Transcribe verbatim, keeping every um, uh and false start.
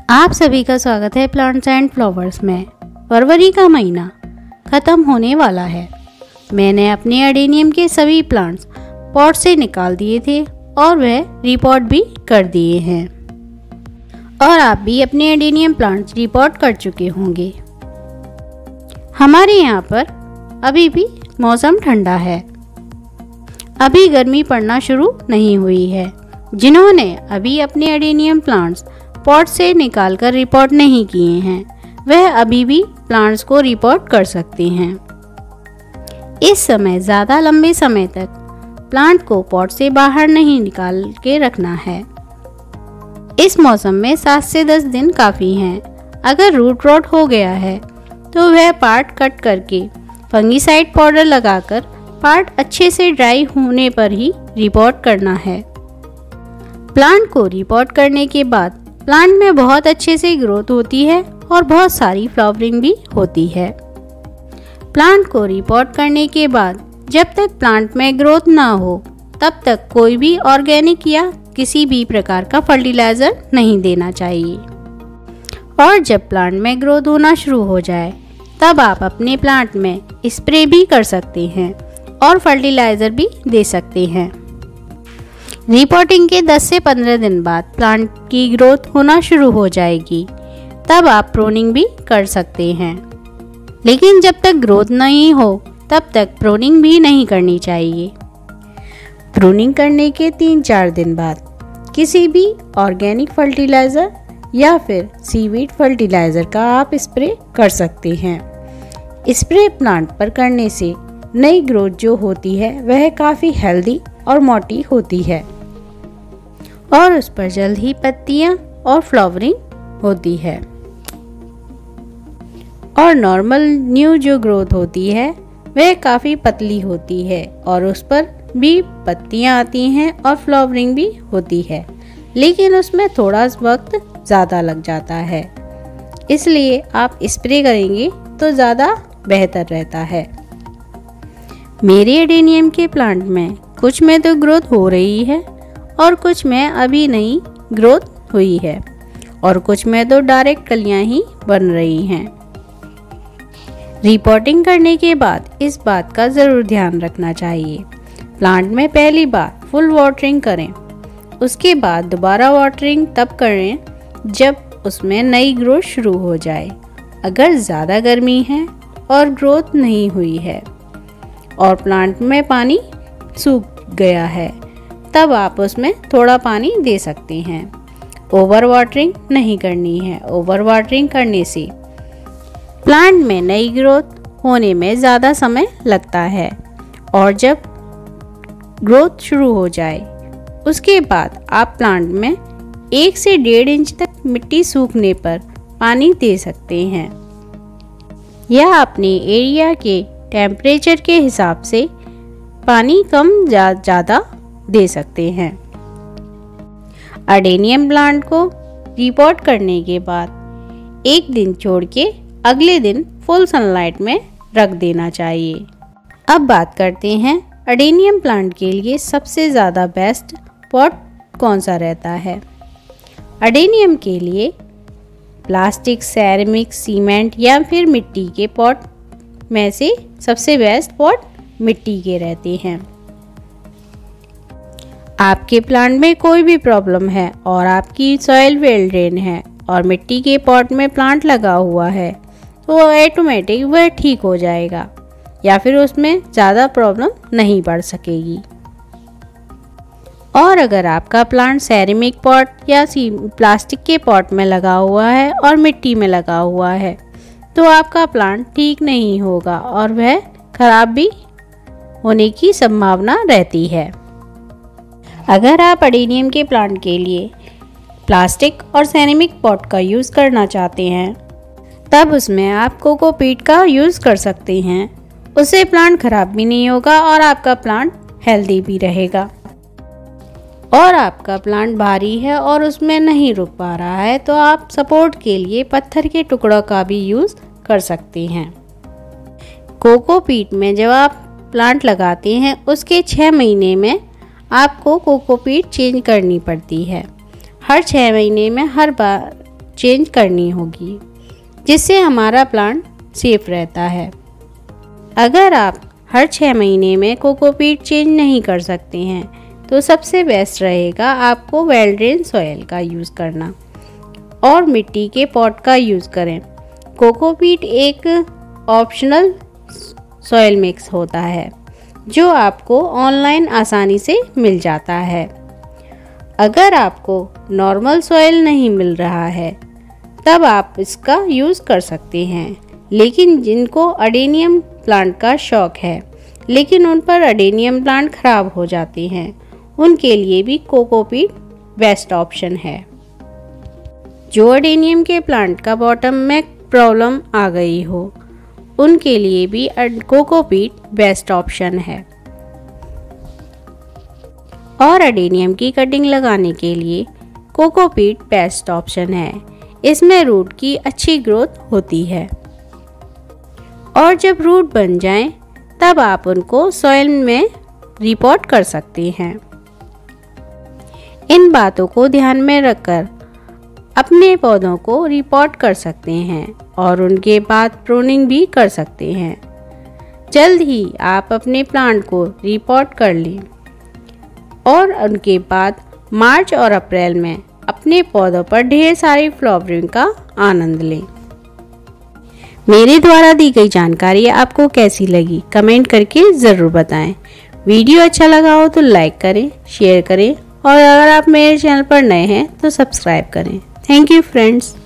आप सभी का स्वागत है प्लांट्स एंड फ्लावर्स में। फरवरी का महीना ख़त्म होने वाला है। मैंने अपने अडेनियम के सभी प्लांट्स पॉट से निकाल दिए थे और वह रिपोर्ट भी कर दिए हैं। और आप भी अपने अडेनियम प्लांट्स रिपोर्ट कर चुके होंगे। हमारे यहाँ पर अभी भी मौसम ठंडा है, अभी गर्मी पड़ना शुरू नहीं हुई है। जिन्होंने अभी अपने अडेनियम प्लांट्स पॉट से निकालकर रिपोर्ट नहीं किए हैं, वह अभी भी प्लांट्स को रिपोर्ट कर सकते हैं। इस समय ज़्यादा लंबे समय तक प्लांट को पॉट से बाहर नहीं निकाल के रखना है। इस मौसम में सात से दस दिन काफ़ी हैं। अगर रूट रॉट हो गया है तो वह पार्ट कट करके फंगीसाइड पाउडर लगाकर पार्ट अच्छे से ड्राई होने पर ही रिपोर्ट करना है। प्लांट को रिपोर्ट करने के बाद प्लांट में बहुत अच्छे से ग्रोथ होती है और बहुत सारी फ्लावरिंग भी होती है। प्लांट को रिपोर्ट करने के बाद जब तक प्लांट में ग्रोथ ना हो तब तक कोई भी ऑर्गेनिक या किसी भी प्रकार का फर्टिलाइज़र नहीं देना चाहिए। और जब प्लांट में ग्रोथ होना शुरू हो जाए तब आप अपने प्लांट में स्प्रे भी कर सकते हैं और फर्टिलाइज़र भी दे सकते हैं। रिपोर्टिंग के दस से पंद्रह दिन बाद प्लांट की ग्रोथ होना शुरू हो जाएगी, तब आप प्रूनिंग भी कर सकते हैं। लेकिन जब तक ग्रोथ नहीं हो तब तक प्रूनिंग भी नहीं करनी चाहिए। प्रूनिंग करने के तीन चार दिन बाद किसी भी ऑर्गेनिक फर्टिलाइज़र या फिर सीवीड फर्टिलाइज़र का आप स्प्रे कर सकते हैं। स्प्रे प्लांट पर करने से नई ग्रोथ जो होती है वह काफ़ी हेल्दी और मोटी होती है और उस पर जल्द ही पत्तियां और फ्लावरिंग होती है। और नॉर्मल न्यू जो ग्रोथ होती है वह काफ़ी पतली होती है और उस पर भी पत्तियां आती हैं और फ्लावरिंग भी होती है, लेकिन उसमें थोड़ा वक्त ज़्यादा लग जाता है। इसलिए आप स्प्रे करेंगे तो ज़्यादा बेहतर रहता है। मेरे एडेनियम के प्लांट में कुछ में तो ग्रोथ हो रही है और कुछ में अभी नहीं ग्रोथ हुई है और कुछ में तो डायरेक्ट कलियां ही बन रही हैं। रिपोर्टिंग करने के बाद इस बात का ज़रूर ध्यान रखना चाहिए। प्लांट में पहली बार फुल वाटरिंग करें, उसके बाद दोबारा वाटरिंग तब करें जब उसमें नई ग्रोथ शुरू हो जाए। अगर ज़्यादा गर्मी है और ग्रोथ नहीं हुई है और प्लांट में पानी सूख गया है तब आप उसमें थोड़ा पानी दे सकते हैं। ओवर वाटरिंग नहीं करनी है। ओवर वाटरिंग करने से प्लांट में नई ग्रोथ होने में ज़्यादा समय लगता है और जब ग्रोथ शुरू हो जाए उसके बाद आप प्लांट में एक से डेढ़ इंच तक मिट्टी सूखने पर पानी दे सकते हैं या अपने एरिया के टेम्परेचर के हिसाब से पानी कम या ज़्यादा दे सकते हैं। अडेनियम प्लांट को रिपोर्ट करने के बाद एक दिन छोड़ के अगले दिन फुल सनलाइट में रख देना चाहिए। अब बात करते हैं अडेनियम प्लांट के लिए सबसे ज़्यादा बेस्ट पॉट कौन सा रहता है। अडेनियम के लिए प्लास्टिक, सेरेमिक, सीमेंट या फिर मिट्टी के पॉट में से सबसे बेस्ट पॉट मिट्टी के रहते हैं। आपके प्लांट में कोई भी प्रॉब्लम है और आपकी सॉइल वेल ड्रेन है और मिट्टी के पॉट में प्लांट लगा हुआ है तो ऑटोमेटिक वह ठीक हो जाएगा या फिर उसमें ज़्यादा प्रॉब्लम नहीं बढ़ सकेगी। और अगर आपका प्लांट सेरेमिक पॉट या प्लास्टिक के पॉट में लगा हुआ है और मिट्टी में लगा हुआ है तो आपका प्लांट ठीक नहीं होगा और वह खराब भी होने की संभावना रहती है। अगर आप अडेनियम के प्लांट के लिए प्लास्टिक और सेरेमिक पॉट का यूज़ करना चाहते हैं तब उसमें आप कोकोपीट का यूज़ कर सकते हैं। उससे प्लांट खराब भी नहीं होगा और आपका प्लांट हेल्दी भी रहेगा। और आपका प्लांट भारी है और उसमें नहीं रुक पा रहा है तो आप सपोर्ट के लिए पत्थर के टुकड़ों का भी यूज़ कर सकते हैं। कोकोपीट में जब आप प्लांट लगाते हैं उसके छः महीने में आपको कोकोपीट चेंज करनी पड़ती है। हर छः महीने में हर बार चेंज करनी होगी, जिससे हमारा प्लांट सेफ रहता है। अगर आप हर छः महीने में कोकोपीट चेंज नहीं कर सकते हैं तो सबसे बेस्ट रहेगा आपको वेल ड्रेन सॉइल का यूज़ करना और मिट्टी के पॉट का यूज़ करें। कोकोपीट एक ऑप्शनल सॉइल मिक्स होता है जो आपको ऑनलाइन आसानी से मिल जाता है। अगर आपको नॉर्मल सॉइल नहीं मिल रहा है तब आप इसका यूज़ कर सकते हैं, लेकिन जिनको अडेनियम प्लांट का शौक़ है लेकिन उन पर अडेनियम प्लांट ख़राब हो जाते हैं, उनके लिए भी कोकोपीट बेस्ट ऑप्शन है। जो अडेनियम के प्लांट का बॉटम में प्रॉब्लम आ गई हो उनके लिए भी कोकोपीट बेस्ट ऑप्शन है। और अडेनियम की कटिंग लगाने के लिए कोकोपीट बेस्ट ऑप्शन है। इसमें रूट की अच्छी ग्रोथ होती है और जब रूट बन जाएं तब आप उनको सॉइल में रिपोर्ट कर सकते हैं। इन बातों को ध्यान में रखकर अपने पौधों को रिपोर्ट कर सकते हैं और उनके बाद प्रूनिंग भी कर सकते हैं। जल्द ही आप अपने प्लांट को रिपोर्ट कर लें और उनके बाद मार्च और अप्रैल में अपने पौधों पर ढेर सारी फ्लावरिंग का आनंद लें। मेरे द्वारा दी गई जानकारी आपको कैसी लगी कमेंट करके ज़रूर बताएं। वीडियो अच्छा लगा हो तो लाइक करें, शेयर करें और अगर आप मेरे चैनल पर नए हैं तो सब्सक्राइब करें। Thank you friends.